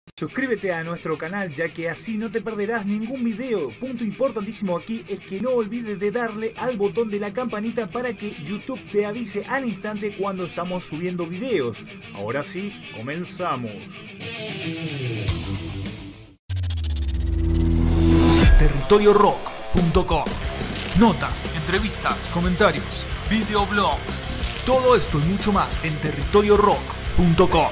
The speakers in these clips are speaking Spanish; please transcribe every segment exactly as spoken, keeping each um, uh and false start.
Suscríbete a nuestro canal ya que así no te perderás ningún video. Punto importantísimo aquí es que no olvides de darle al botón de la campanita para que YouTube te avise al instante cuando estamos subiendo videos. Ahora sí, comenzamos. Territorio rock punto com. Notas, entrevistas, comentarios, videoblogs. Todo esto y mucho más en Territorio rock punto com.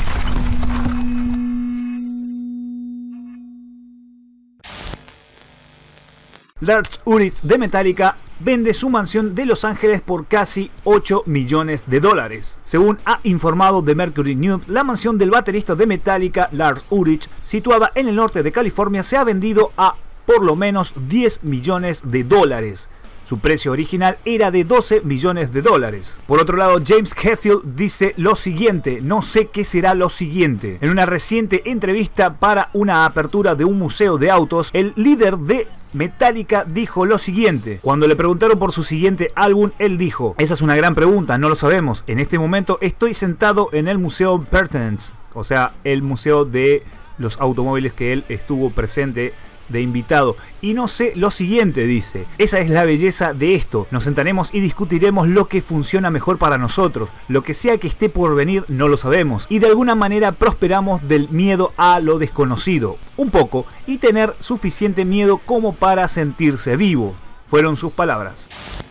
Lars Ulrich de Metallica vende su mansión de Los Ángeles por casi ocho millones de dólares. Según ha informado The Mercury News, la mansión del baterista de Metallica, Lars Ulrich, situada en el norte de California, se ha vendido a por lo menos diez millones de dólares. Su precio original era de doce millones de dólares. Por otro lado, James Hetfield dice lo siguiente: no sé qué será lo siguiente. En una reciente entrevista para una apertura de un museo de autos, el líder de Metallica dijo lo siguiente. Cuando le preguntaron por su siguiente álbum, él dijo: esa es una gran pregunta, no lo sabemos. En este momento estoy sentado en el Museo Pertenance, o sea, el museo de los automóviles que él estuvo presente de invitado, y no sé lo siguiente, dice. Esa es la belleza de esto. Nos sentaremos y discutiremos lo que funciona mejor para nosotros. Lo que sea que esté por venir no lo sabemos, y de alguna manera prosperamos del miedo a lo desconocido, un poco, y tener suficiente miedo como para sentirse vivo. Fueron sus palabras.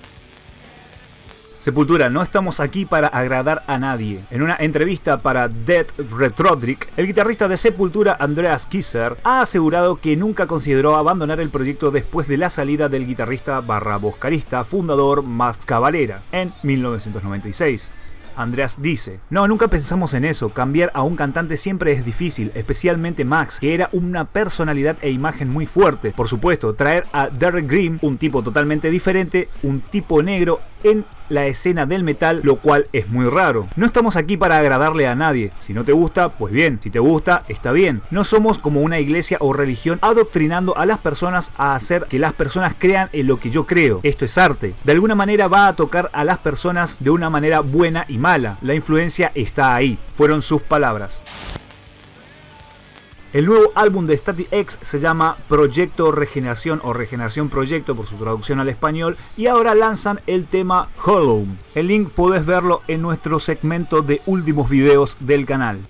Sepultura: no estamos aquí para agradar a nadie. En una entrevista para Dead Retrodric, el guitarrista de Sepultura, Andreas Kisser, ha asegurado que nunca consideró abandonar el proyecto después de la salida del guitarrista barra vocalista fundador Max Cavalera en mil novecientos noventa y seis. Andreas dice: no, nunca pensamos en eso. Cambiar a un cantante siempre es difícil, especialmente Max, que era una personalidad e imagen muy fuerte. Por supuesto, traer a Derek Grimm, un tipo totalmente diferente, un tipo negro en la escena del metal, lo cual es muy raro. No estamos aquí para agradarle a nadie. Si no te gusta, pues bien. Si te gusta, está bien. No somos como una iglesia o religión adoctrinando a las personas a hacer que las personas crean en lo que yo creo. Esto es arte. De alguna manera va a tocar a las personas de una manera buena y mala. La influencia está ahí. Fueron sus palabras. El nuevo álbum de Static X se llama Proyecto Regeneración o Regeneración Proyecto por su traducción al español, y ahora lanzan el tema Hollow. El link podés verlo en nuestro segmento de últimos videos del canal.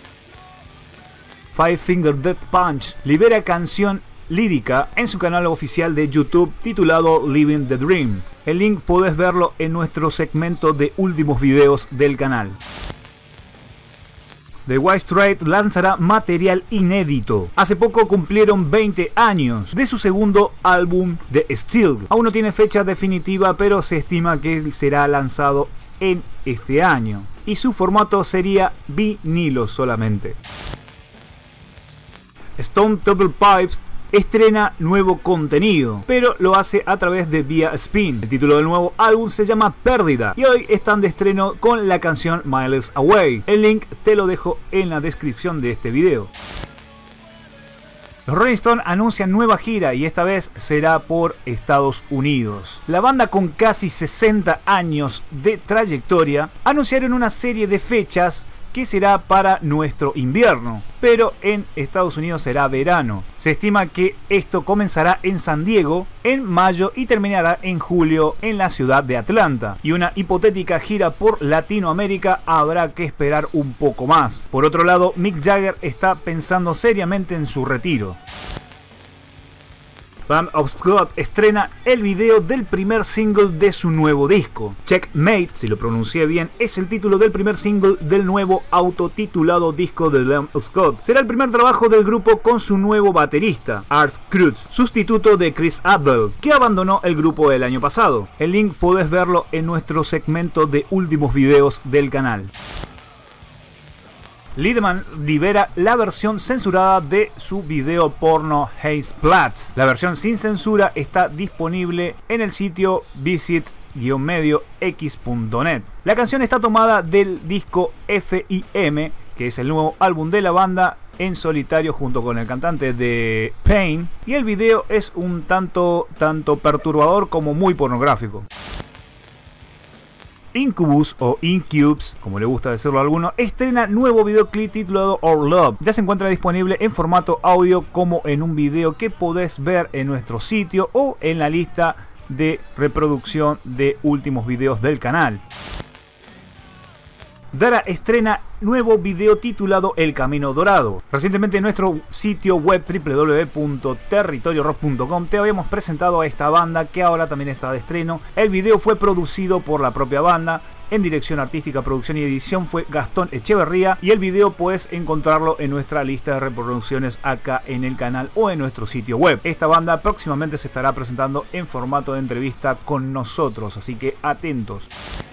Five Finger Death Punch libera canción lírica en su canal oficial de YouTube titulado Living the Dream. El link podés verlo en nuestro segmento de últimos videos del canal. The White Stripes lanzará material inédito. Hace poco cumplieron veinte años de su segundo álbum The Steel. Aún no tiene fecha definitiva, pero se estima que será lanzado en este año, y su formato sería vinilo solamente. Stone Temple Pilots estrena nuevo contenido, pero lo hace a través de Via Spin. El título del nuevo álbum se llama Pérdida, y hoy están de estreno con la canción Miles Away. El link te lo dejo en la descripción de este video. Los Rolling Stones anuncian nueva gira, y esta vez será por Estados Unidos. La banda, con casi sesenta años de trayectoria, anunciaron una serie de fechas que será para nuestro invierno, pero en Estados Unidos será verano. Se estima que esto comenzará en San Diego en mayo y terminará en julio en la ciudad de Atlanta, y una hipotética gira por Latinoamérica habrá que esperar un poco más. Por otro lado, Mick Jagger está pensando seriamente en su retiro. Lamb of God estrena el video del primer single de su nuevo disco. Checkmate, si lo pronuncié bien, es el título del primer single del nuevo autotitulado disco de Lamb of God. Será el primer trabajo del grupo con su nuevo baterista, Ars Cruz, sustituto de Chris Abdel, que abandonó el grupo el año pasado. El link podés verlo en nuestro segmento de últimos videos del canal. Lindemann libera la versión censurada de su video porno Heißplatz. La versión sin censura está disponible en el sitio visit medio x punto net. La canción está tomada del disco F I M, que es el nuevo álbum de la banda en solitario junto con el cantante de Pain, y el video es un tanto, tanto perturbador como muy pornográfico. Incubus o Incubes, como le gusta decirlo a alguno, estrena nuevo videoclip titulado Our Love. Ya se encuentra disponible en formato audio como en un video que podés ver en nuestro sitio o en la lista de reproducción de últimos videos del canal. Dara estrena nuevo video titulado El Camino Dorado. Recientemente en nuestro sitio web w w w punto territorio rock punto com te habíamos presentado a esta banda que ahora también está de estreno. El video fue producido por la propia banda. En dirección artística, producción y edición fue Gastón Echeverría, y el video puedes encontrarlo en nuestra lista de reproducciones acá en el canal o en nuestro sitio web. Esta banda próximamente se estará presentando en formato de entrevista con nosotros, así que atentos.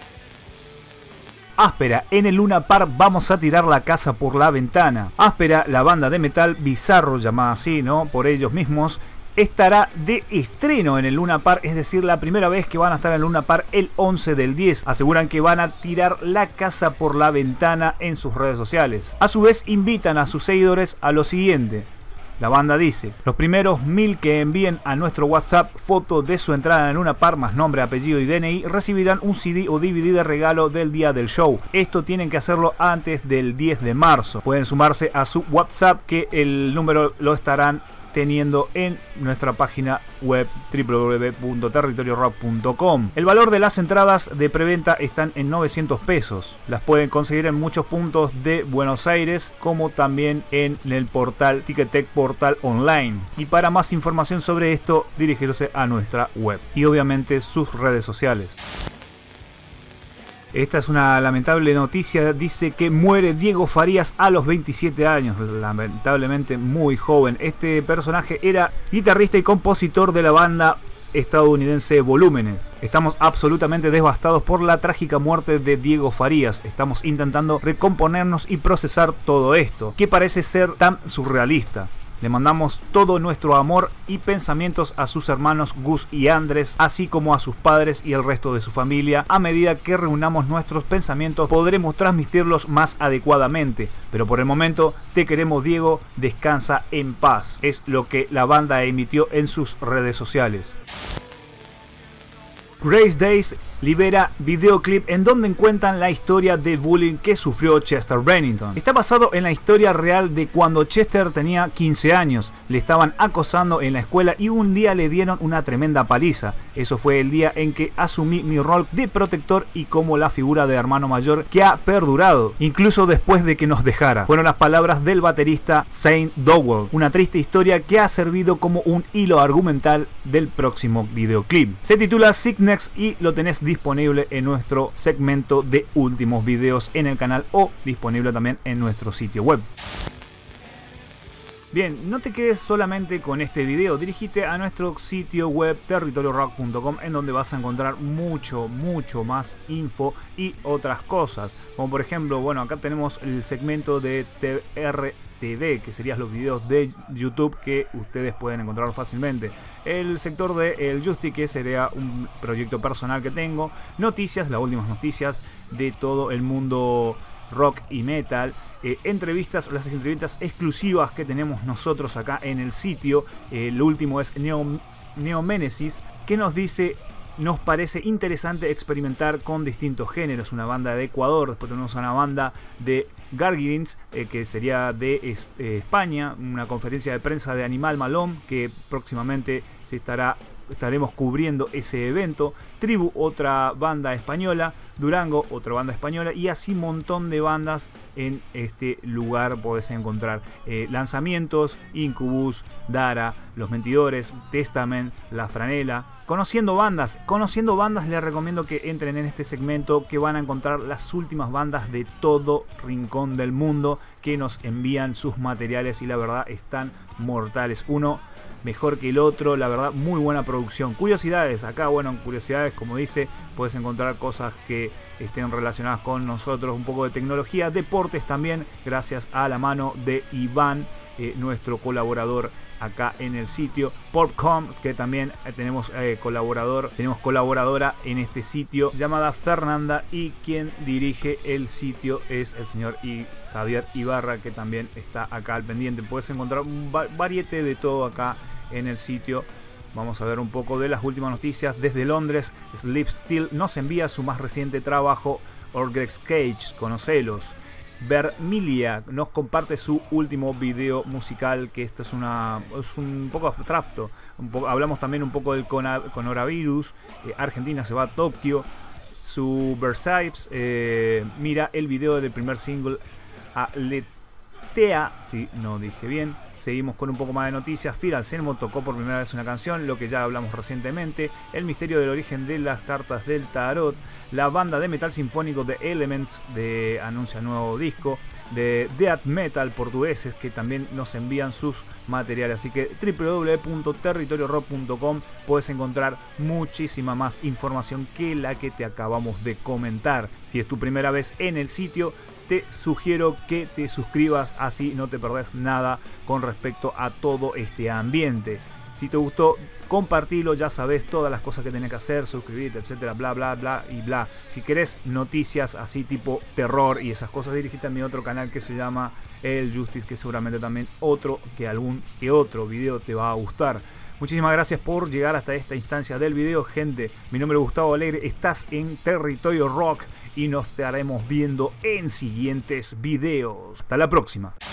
Áspera, en el Luna Park vamos a tirar la casa por la ventana. Áspera, la banda de metal bizarro llamada así, ¿no? Por ellos mismos, estará de estreno en el Luna Park, es decir, la primera vez que van a estar en el Luna Park el once del diez. Aseguran que van a tirar la casa por la ventana en sus redes sociales. A su vez, invitan a sus seguidores a lo siguiente. La banda dice: los primeros mil que envíen a nuestro WhatsApp foto de su entrada en el Luna Park más nombre, apellido y D N I recibirán un C D o D V D de regalo del día del show. Esto tienen que hacerlo antes del diez de marzo. Pueden sumarse a su WhatsApp, que el número lo estarán teniendo en nuestra página web w w w punto territorio rock punto com. El valor de las entradas de preventa están en novecientos pesos. Las pueden conseguir en muchos puntos de Buenos Aires, como también en el portal Ticketek Portal Online. Y para más información sobre esto, dirigirse a nuestra web y obviamente sus redes sociales. Esta es una lamentable noticia. Dice que muere Diego Farías a los veintisiete años, lamentablemente muy joven. Este personaje era guitarrista y compositor de la banda estadounidense Volúmenes. Estamos absolutamente devastados por la trágica muerte de Diego Farías. Estamos intentando recomponernos y procesar todo esto, que parece ser tan surrealista. Le mandamos todo nuestro amor y pensamientos a sus hermanos Gus y Andrés, así como a sus padres y el resto de su familia. A medida que reunamos nuestros pensamientos, podremos transmitirlos más adecuadamente. Pero por el momento, te queremos, Diego, descansa en paz. Es lo que la banda emitió en sus redes sociales. Grace Days libera videoclip en donde cuentan la historia de bullying que sufrió Chester Bennington. Está basado en la historia real de cuando Chester tenía quince años. Le estaban acosando en la escuela y un día le dieron una tremenda paliza. Eso fue el día en que asumí mi rol de protector y como la figura de hermano mayor que ha perdurado, incluso después de que nos dejara. Fueron las palabras del baterista Zane Dowell. Una triste historia que ha servido como un hilo argumental del próximo videoclip. Se titula Sickness y lo tenés disponible en nuestro segmento de últimos videos en el canal o disponible también en nuestro sitio web. Bien, no te quedes solamente con este video, dirígete a nuestro sitio web territorio rock punto com, en donde vas a encontrar mucho, mucho más info y otras cosas, como por ejemplo, bueno, acá tenemos el segmento de T R T V, que serían los videos de YouTube que ustedes pueden encontrar fácilmente. El sector de El Justi, que sería un proyecto personal que tengo. Noticias, las últimas noticias de todo el mundo rock y metal. Eh, entrevistas, las entrevistas exclusivas que tenemos nosotros acá en el sitio. Eh, lo último es Neo, Neomenesis, que nos dice: nos parece interesante experimentar con distintos géneros. Una banda de Ecuador, después tenemos una banda de Gargirins, eh, que sería de es, eh, España, una conferencia de prensa de Animal Malón, que próximamente se estará, estaremos cubriendo ese evento. Tribu, otra banda española. Durango, otra banda española. Y así un montón de bandas en este lugar podés encontrar. Eh, lanzamientos, Incubus, Dara, Los Mentidores, Testament, La Franela. Conociendo bandas, conociendo bandas les recomiendo que entren en este segmento, que van a encontrar las últimas bandas de todo rincón del mundo que nos envían sus materiales y la verdad están mortales. Uno mejor que el otro, la verdad, muy buena producción. Curiosidades, acá, bueno, en curiosidades, como dice, puedes encontrar cosas que estén relacionadas con nosotros, un poco de tecnología, deportes también, gracias a la mano de Iván, eh, nuestro colaborador acá en el sitio. Popcom, que también tenemos eh, colaborador, tenemos colaboradora en este sitio llamada Fernanda, y quien dirige el sitio es el señor I, Javier Ibarra, que también está acá al pendiente. Puedes encontrar un variete de todo acá en el sitio. Vamos a ver un poco de las últimas noticias desde Londres. Sleep Still nos envía su más reciente trabajo, Orgrex Cage, conocelos. Vermilia nos comparte su último video musical, que esto es, una, es un poco abstracto. Un poco, hablamos también un poco del coronavirus. Eh, Argentina se va a Tokio. Su Versailles eh, mira el video del primer single, Aletea, si no dije bien. Seguimos con un poco más de noticias. Phil Anselmo tocó por primera vez una canción, lo que ya hablamos recientemente. El misterio del origen de las cartas del tarot. La banda de metal sinfónico de Elements de, anuncia nuevo disco. De Death Metal portugueses, que también nos envían sus materiales. Así que doble u doble u doble u punto territorio rock punto com puedes encontrar muchísima más información que la que te acabamos de comentar. Si es tu primera vez en el sitio, te sugiero que te suscribas, así no te perdés nada con respecto a todo este ambiente. Si te gustó, compartilo, ya sabes todas las cosas que tenés que hacer, suscribirte, etcétera, bla, bla, bla y bla. Si querés noticias así tipo terror y esas cosas, dirigite a mi otro canal que se llama El Justice, que seguramente también otro que algún que otro video te va a gustar. Muchísimas gracias por llegar hasta esta instancia del video, gente. Mi nombre es Gustavo Alegre, estás en Territorio Rock y nos estaremos viendo en siguientes videos. Hasta la próxima.